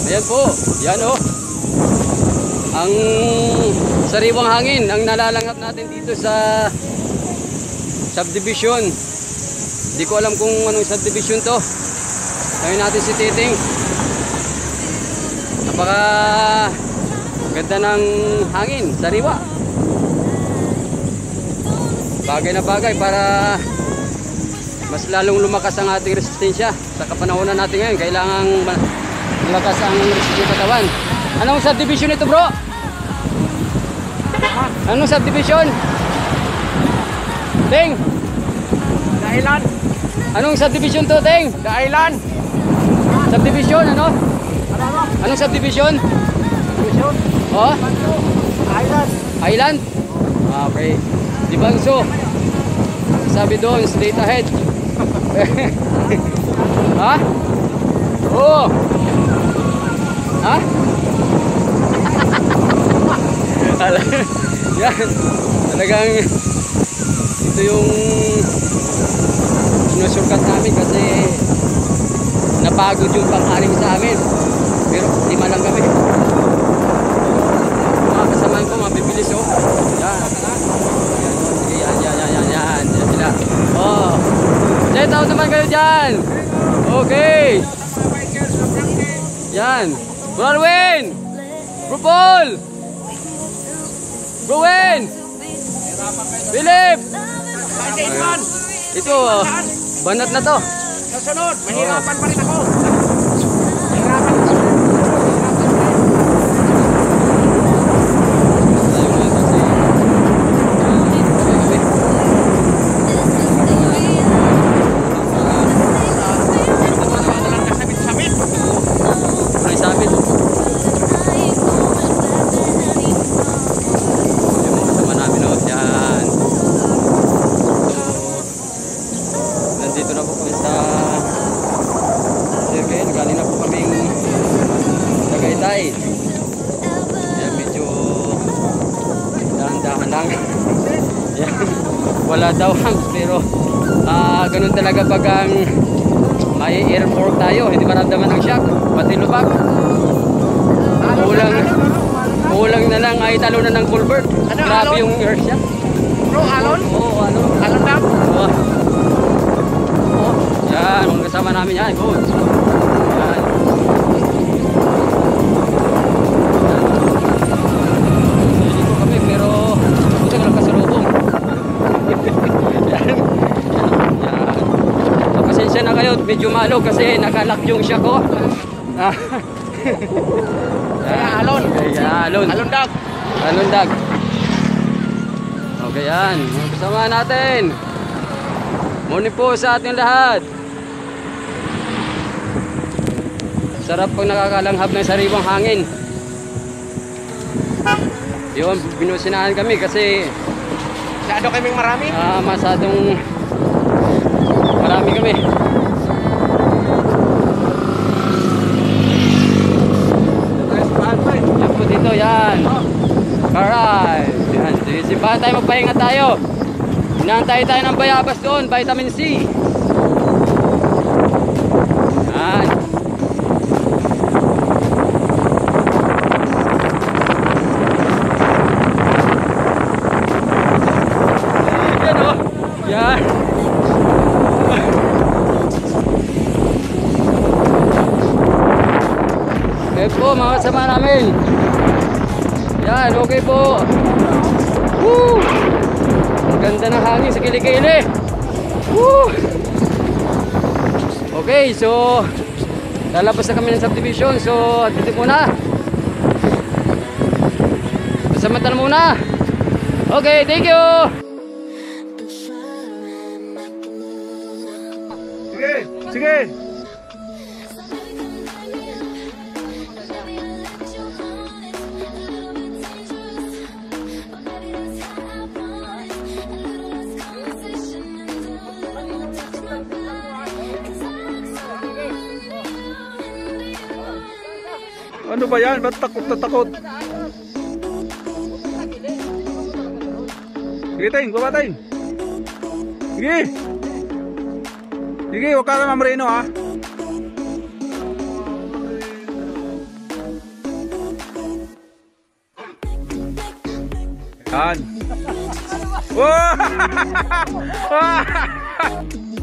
Ayan po, yan oh. Ang sariwang hangin ang nalalanghap natin dito sa subdivision. Hindi ko alam kung anong subdivision to. Ngayon natin si Titing. Napaka ganda ng hangin, sariwa. Bagay na bagay para mas lalong lumakas ang ating resistensya. Sa kapanahonan natin ngayon, kailangang malakas ang resistensya katawan. Anong subdivision ito, bro? Anong subdivision? Ting? Kailan? Anong subdivision to, Ting? Kailan? Subdivision, ano? Ano? Anong subdivision? Division? Oh? Island. Island? Ah, okay. Di Bangso. Sabi doon, straight ahead. Ha? Oo. Ha? Yan. Talagang ito yung sinusurkat namin kasi napagod yung pang-anim sa amin. Pero 5 lang kami. Mga kasamaan ko, mabibilis oh. Yan. Yan sila. Oh. Shout out naman kayo dyan. Okay. Yan. Bro Arwin. Bro Paul. Bro Wen. Philip. Ito, banat na to. Sa sunod, mahirapan pa rin ako. Mahirapan pa. Wala daw hams pero ganun talaga pag ang may airport tayo, hindi maramdaman ng shock, pati lubak. Kulang na lang ay talo na ng culvert. Grabe yung earth shock. Bro, alon? Oo, alon. Alon daw? Oo. Yan, mga kasama namin yan. Good. Yan. Hindi ko kami pero buti ka lang kasalubong. Yan. So, pasensya na kayo, medyo malo kasi nakalak yung siya ko. Kaya alon. Kaya alon. Alon dag. Alon dag. Okay yan, mga kasama natin. Morning po sa ating lahat. Sarap pag nakakalanghap ng sariwang hangin. Yun, binusinahan kami kasi Masyado kaming marami? Masadong marami kami. Yan po dito, yan. Alright. Yan, simbahan tayo, magpahinga tayo. Inaantay tayo ng bayabas doon, vitamin C. Yan. Yan o. Yan. Okay po, mga kasama namin. Yan, okay po. Woo! Ang ganda ng hangin sa kilikili. Woo! Okay, so lalabas na kami ng subdivision. So, dito muna. Samantala muna. Okay, thank you. Sige, sige. Ano ba yan? Ba't takot na takot? Sige Ting, baba Ting. Sige. Sige, huwag ka na mamreno ha. Yan. Wow!